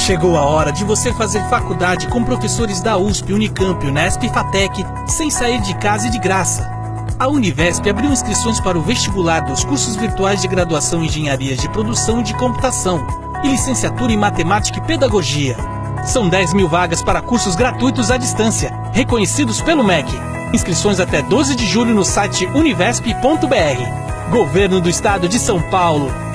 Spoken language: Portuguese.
Chegou a hora de você fazer faculdade com professores da USP, Unicamp, Unesp e FATEC, sem sair de casa e de graça. A Univesp abriu inscrições para o vestibular dos cursos virtuais de graduação em Engenharias de Produção e de Computação e licenciatura em Matemática e Pedagogia. São 10.000 vagas para cursos gratuitos à distância, reconhecidos pelo MEC. Inscrições até 12 de julho no site univesp.br. Governo do Estado de São Paulo.